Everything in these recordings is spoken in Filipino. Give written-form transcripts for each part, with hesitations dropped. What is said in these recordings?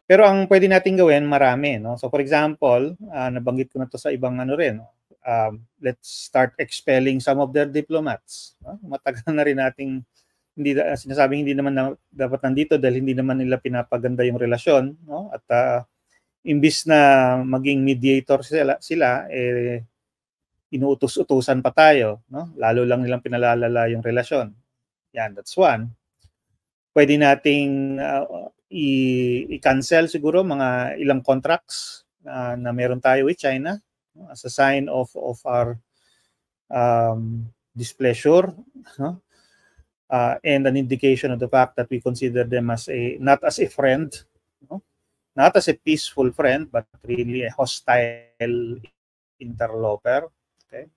Pero ang pwede natin gawin, marami, no? So for example, nabanggit ko na to sa ibang ano rin, let's start expelling some of their diplomats. No? Matagal na rin nating sinasabing hindi naman dapat nandito dahil hindi naman nila pinapaganda yung relasyon, no? At imbis na maging mediator sila inuutos-utusan pa tayo, no? Lalo lang nilang pinalalala yung relasyon. Yan, that's one. Pwede nating i-cancel siguro mga ilang contracts na meron tayo with China, no? As a sign of our displeasure, no? And an indication of the fact that we consider them as not as a friend, no? Not as a peaceful friend, but really a hostile interloper. Okay?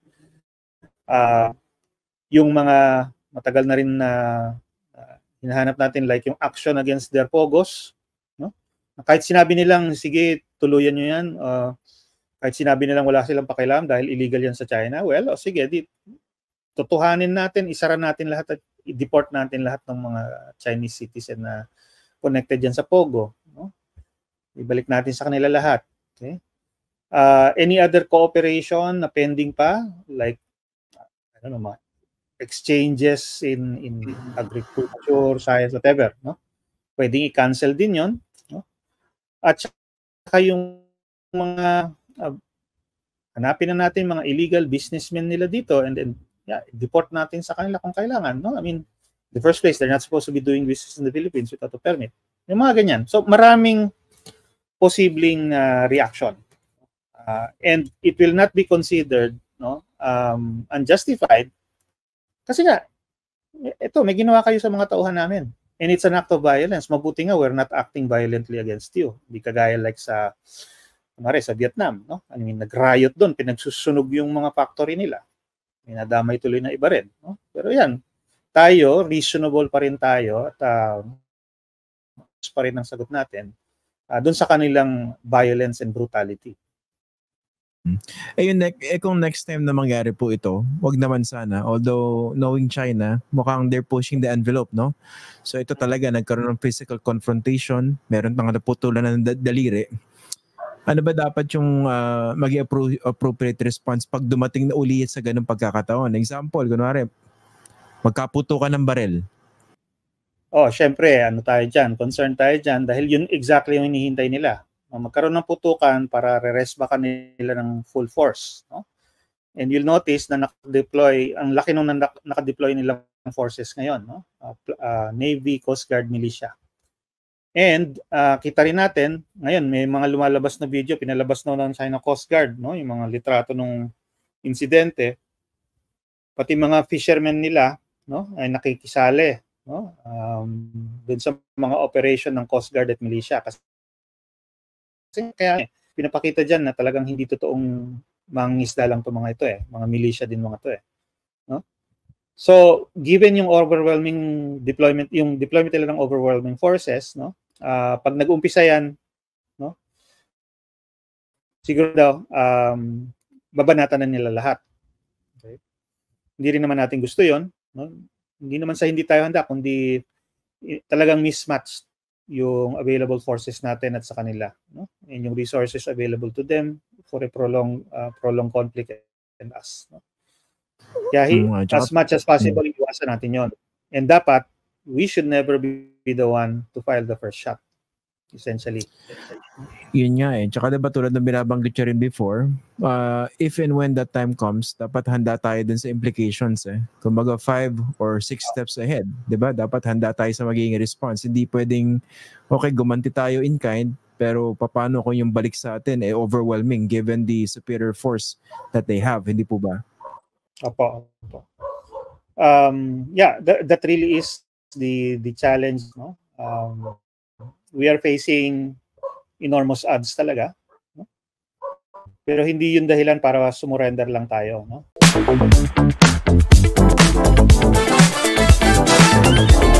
Yung mga matagal na rin na hinahanap natin, like yung action against their pogos, no? Kahit sinabi nilang sige tuluyan nyo yan, kahit sinabi nilang wala silang pakialam dahil illegal yan sa China, well, sige, tutuhanin natin, isara natin lahat at i-deport natin lahat ng mga Chinese citizen na connected yan sa pogo, no? Ibalik natin sa kanila lahat. Okay? Any other cooperation na pending pa, like I don't know, exchanges in agriculture, science, whatever, no? Pwedeng i-cancel din 'yon, no? At saka yung mga hanapin na natin mga illegal businessmen nila dito and then deport natin sa kanila kung kailangan, no? I mean, in the first place, they're not supposed to be doing business in the Philippines without a permit. Yung mga ganyan. So maraming posibleng reaction. And it will not be considered, no, unjustified. Kasi nga, ito, may ginawa kayo sa mga tauhan namin. And it's an act of violence. Mabuti nga, we're not acting violently against you. Hindi kagaya like sa Vietnam, no? I mean, nag-riot doon, pinagsusunog yung mga factory nila. May nadamay tuloy na iba rin, no? Pero yan, tayo, reasonable pa rin tayo at pa rin ang sagot natin doon sa kanilang violence and brutality. Kung next time na mangyari po ito, wag naman sana. Although knowing China, mukhang they're pushing the envelope, no? So ito talaga, nagkaroon ng physical confrontation, meron pang naputulan ng daliri. Ano ba dapat yung maging appropriate response pag dumating na ulit sa ganung pagkakataon? Example, kunwari, magkaputukan ng barel. Syempre, concern tayo dyan dahil yun exactly yung hinihintay nila. Magkaroon ng putukan para re-rest back nila ng full force, no? And you'll notice na naka-deploy, ang laki nung naka-deploy nilang forces ngayon, no? Navy, Coast Guard, militia. And kita rin natin, ngayon may mga lumalabas na video, pinalabas na ng China Coast Guard, no? Yung mga litrato ng insidente. Pati mga fishermen nila, no, ay nakikisali, no? Doon sa mga operation ng Coast Guard at militia. Kasi kaya pinapakita dyan na talagang hindi totoong mangingisda lang to mga ito mga militia din mga to no? So given yung overwhelming deployment, yung deployment nila ng overwhelming forces, no, pag nag-umpisa yan, no, siguro daw babanatan na nila lahat. Okay? Hindi rin naman natin gusto yon, no? Hindi naman sa hindi tayo handa, kundi talagang mismatched yung available forces natin at sa kanila, no? And yung resources available to them for a prolonged conflict and us, no? Kaya as much as possible, iwasan natin yon. And dapat, we should never be the one to file the first shot, essentially. Yun nga Tsaka diba tulad ng binabanggit nyo rin before, if and when that time comes, dapat handa tayo dun sa implications Kumbaga 5 or 6 steps ahead, diba? Dapat handa tayo sa magiging response. Hindi pwedeng, okay, gumanti tayo in kind, pero paano kung yung balik sa atin overwhelming given the superior force that they have, hindi po ba? Opo. That really is the challenge, no? We are facing enormous odds talaga, no? Pero hindi yun dahilan para sumurrender lang tayo, no?